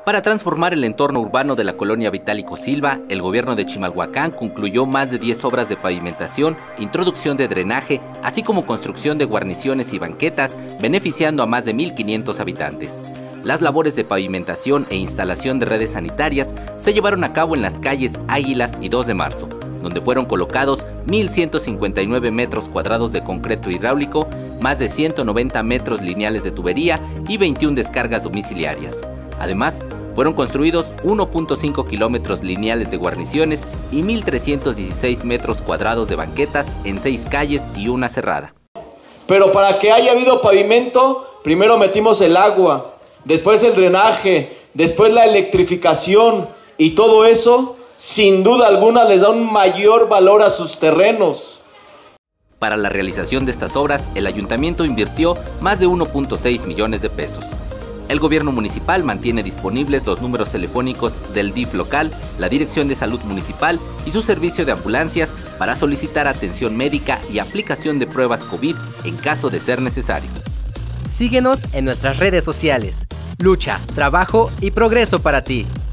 Para transformar el entorno urbano de la colonia Vitálico Silva, el gobierno de Chimalhuacán concluyó más de 10 obras de pavimentación, introducción de drenaje, así como construcción de guarniciones y banquetas, beneficiando a más de 1.500 habitantes. Las labores de pavimentación e instalación de redes sanitarias se llevaron a cabo en las calles Águilas y 2 de Marzo, donde fueron colocados 1.159 metros cuadrados de concreto hidráulico, más de 190 metros lineales de tubería y 21 descargas domiciliarias. Además, fueron construidos 1.5 kilómetros lineales de guarniciones y 1.316 metros cuadrados de banquetas en 6 calles y una cerrada. Pero para que haya habido pavimento, primero metimos el agua, después el drenaje, después la electrificación, y todo eso, sin duda alguna, les da un mayor valor a sus terrenos. Para la realización de estas obras, el ayuntamiento invirtió más de 1.6 millones de pesos. El gobierno municipal mantiene disponibles los números telefónicos del DIF local, la Dirección de Salud Municipal y su servicio de ambulancias para solicitar atención médica y aplicación de pruebas COVID en caso de ser necesario. Síguenos en nuestras redes sociales. Lucha, trabajo y progreso para ti.